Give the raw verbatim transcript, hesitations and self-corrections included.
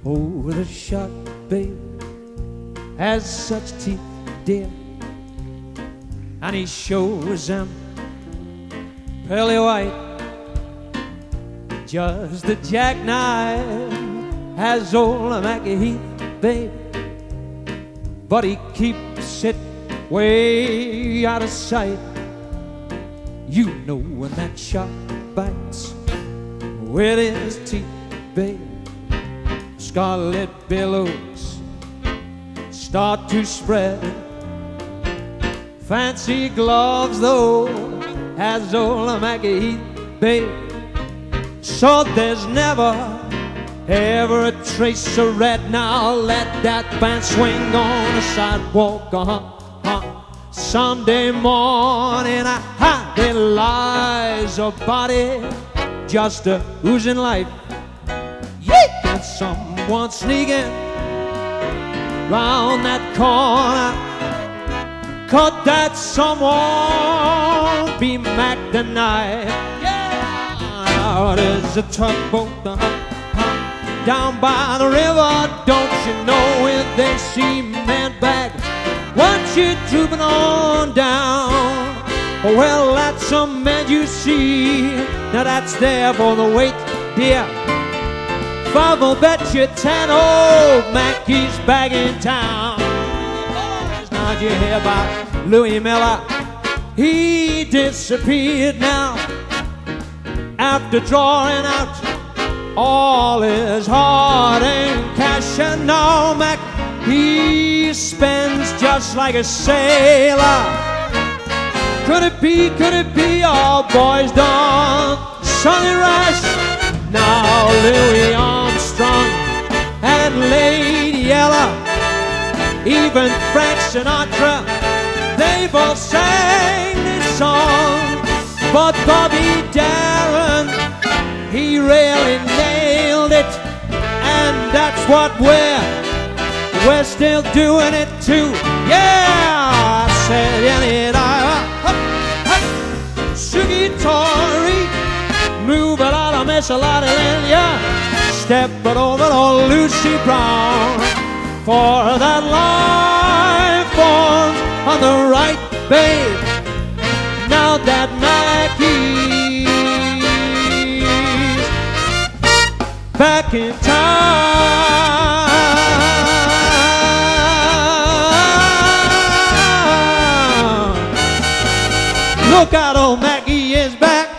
Oh, the shark, babe, has such teeth, dear, and he shows them pearly white. Just the jackknife has old Mackie Heath, babe, but he keeps it way out of sight. You know when that shark bites with his teeth, babe, scarlet billows start to spread. Fancy gloves, though, has old Mackie Heath, babe, so there's never ever a trace of red. Now let that band swing on the sidewalk, uh-huh, uh-huh. Sunday morning, ah, there lies a body just a oozing life. Yeah, and someone sneaking round that corner. Could that someone be Mac the Knife? Yeah, there's a tugboat uh-huh, down by the river. Don't you know if they see man back, watch it trooping on down? Well, that's a man you see. Now that's there for the wait, dear. Five will bet you ten old Mackie's back in town. Now you hear about Louis Miller? He disappeared now after drawing out all his hard and cash. And now Mac, he spends just like a sailor. Could it be, could it be all boys done Sonny Rush? Now Louis Armstrong and Lady Ella, even Frank Sinatra, they've all sang this song. But Bobby Darin, he really nailed it, and that's what we're, we're still doing it too. Yeah, I said, yeah, it I Sugi Tori, move it out of Miss Lottie Lynn, yeah. Step it over to Lucy Brown, for that life forms on the right, babe. Now that Mackie's back in town. Look out, old Mackie is back.